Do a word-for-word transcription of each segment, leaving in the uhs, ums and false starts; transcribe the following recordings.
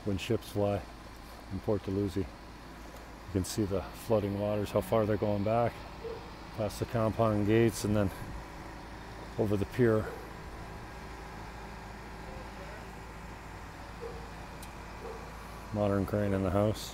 when ships fly in Port Dalhousie. You can see the flooding waters, how far they're going back, past the compound gates and then over the pier. Modern crane in the house.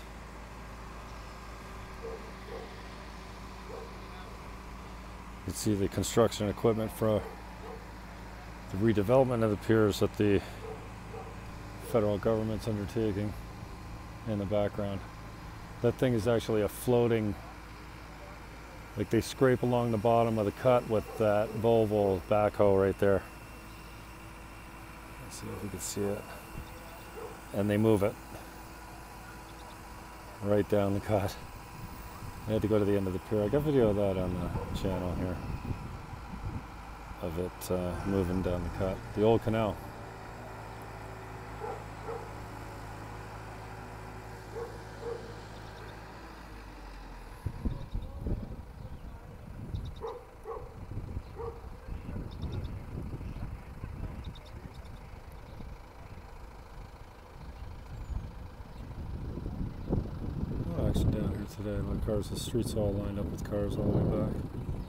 You can see the construction equipment for the redevelopment of the piers that the federal government's undertaking in the background. That thing is actually a floating, like they scrape along the bottom of the cut with that Volvo backhoe right there. Let's see if we can see it. And they move it right down the cut. I had to go to the end of the pier. I got video of that on the channel here, of it uh, moving down the cut. The old canal. Down here today, like cars, the streets all lined up with cars all the way back.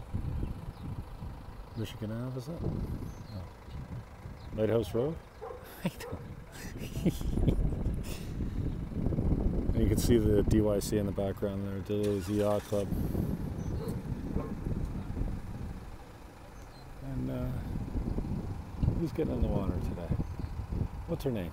Michigan Ave, is that? Oh. Lighthouse Road? I don't. And you can see the D Y C in the background there, Dalhousie Yacht Club. And uh, who's getting in the water today? What's her name?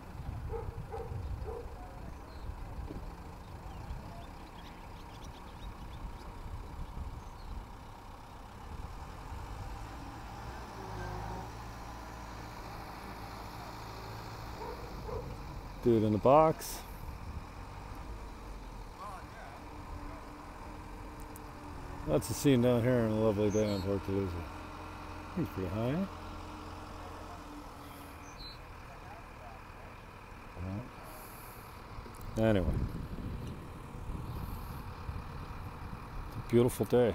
Dude in the box. That's the scene down here on a lovely day in Port Dalhousie. He's pretty high. Well, anyway. It's a beautiful day.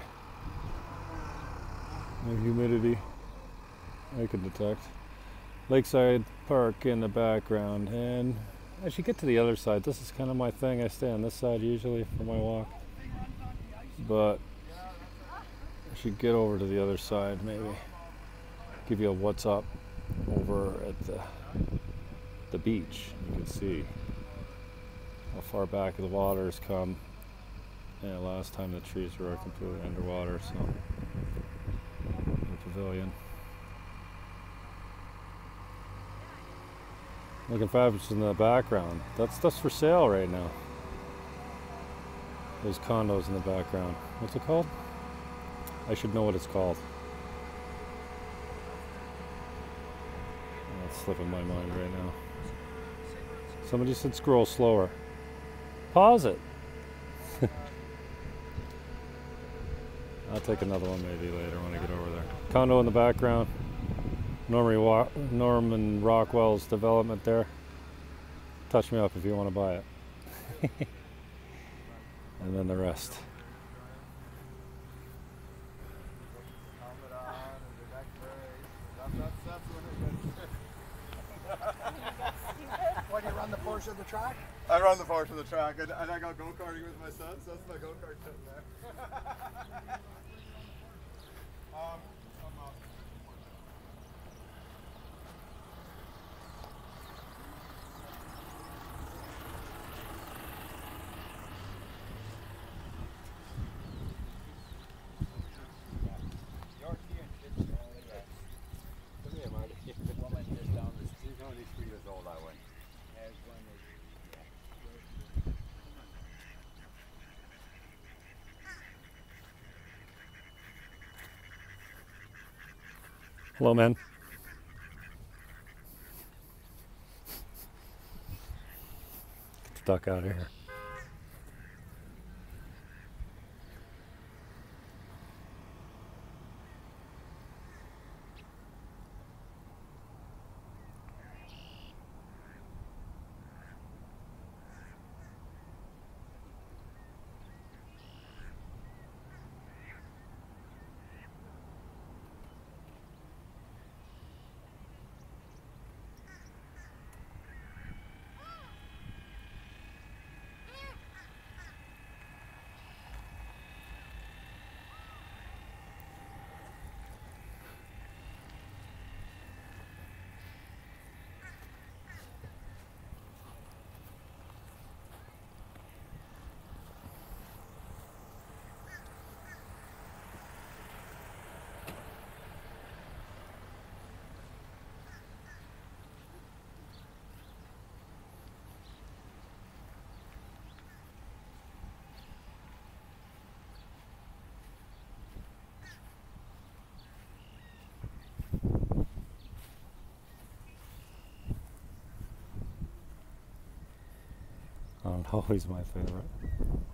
No humidity I can detect. Lakeside Park in the background, and I should get to the other side. This is kind of my thing. I stay on this side usually for my walk, but I should get over to the other side, maybe give you a what's up over at the the beach. You can see how far back the water has come. Yeah, last time the trees were completely underwater, so the pavilion. Looking fabulous in the background. That's stuff's for sale right now. There's condos in the background. What's it called? I should know what it's called. That's slipping my mind right now. Somebody said scroll slower. Pause it. I'll take another one maybe later when I get over there. Condo in the background. Norman, Norman Rockwell's development there. Touch me up if you want to buy it. And then the rest. What, do you run the portion of the track? I run the portion of the track, and, and I go go-karting with my son, so that's my go-kart sitting there. um, Hello, man. Get the duck out of here. Always my favorite.